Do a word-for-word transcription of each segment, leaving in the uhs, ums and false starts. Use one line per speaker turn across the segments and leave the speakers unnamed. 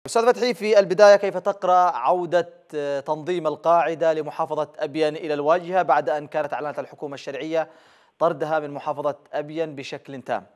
أستاذ فتحي، في البداية كيف تقرأ عودة تنظيم القاعدة لمحافظة أبين إلى الواجهة بعد أن كانت أعلنت الحكومة الشرعية طردها من محافظة أبين بشكل تام؟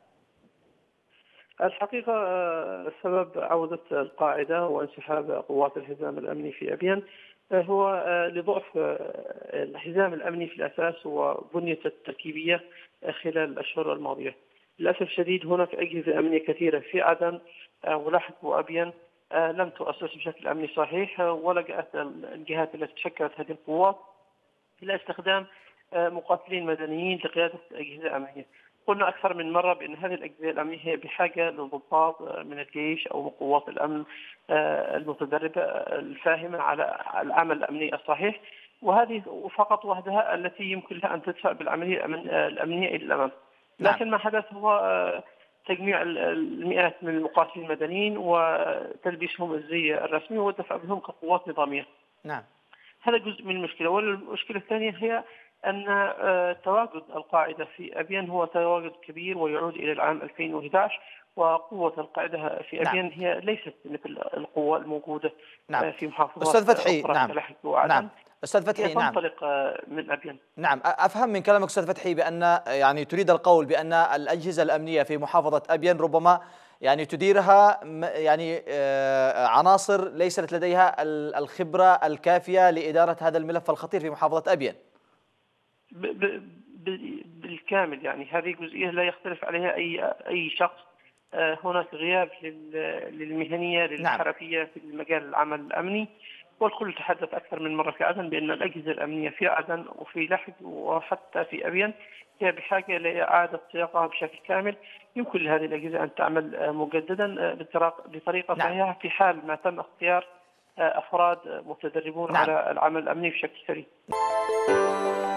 الحقيقة آه، سبب عودة القاعدة وانسحاب قوات الحزام الأمني في أبين آه، هو آه، لضعف آه، الحزام الأمني في الأساس وبنيته التركيبية آه، خلال الأشهر الماضية. للأسف الشديد هناك أجهزة أمنية كثيرة في عدن آه، ولاحق وأبين آه، لم تؤسس بشكل أمني صحيح، آه، ولجأت الجهات التي شكلت هذه القوات إلى استخدام آه، مقاتلين مدنيين لقيادة أجهزة أمنية. قلنا أكثر من مرة بأن هذه الأجهزة الأمنية هي بحاجة لضباط آه، من الجيش أو من قوات الأمن آه، المتدربة آه، الفاهمة على العمل الأمني الصحيح، وهذه فقط وحدها التي يمكن لها أن تدفع بالعملية الأمن- آه، الأمنية إلى الأمام.
نعم.
لكن ما حدث هو آه، تجميع ال- المئات من المقاتلين المدنيين وتلبيسهم الزي الرسمي والدفع بهم كقوات نظامية.
نعم.
هذا جزء من المشكلة. والمشكلة الثانية هي أن آه، تواجد القاعدة في أبين هو تواجد كبير ويعود إلى العام ألفين وأحد عشر، وقوة القاعدة في
نعم.
أبين هي ليست مثل القوة الموجودة
نعم.
آه، في محافظات
أستاذ فتحي،
أخرى
نعم.
كلحج
نعم.
وعدن.
أستاذ
هي
فتحي، نعم.
تنطلق آه، من أبين.
نعم، أفهم من كلامك أستاذ فتحي بأن يعني تريد القول بأن الأجهزة الأمنية في محافظة أبين ربما يعني تديرها م- يعني آه، عناصر ليست لديها ال- الخبرة الكافية لإدارة هذا الملف الخطير في محافظة أبين.
ب- ب- ب- بالكامل، يعني هذه جزئية لا يختلف عليها أي أي شخص. آه، هناك غياب لل- للمهنية
نعم.
للحرفية في مجال العمل الأمني. والكل تحدث أكثر من مرة في عدن بأن الأجهزة الأمنية في عدن وفي لحج وحتى في أبين هي بحاجة لإعادة صياغتها بشكل كامل. يمكن لهذه الأجهزة أن تعمل آه، مجددا آه، بطريقة بطريقة
نعم.
صحيحة في حال ما تم اختيار آه، أفراد متدربون
نعم.
على العمل الأمني بشكل سريع.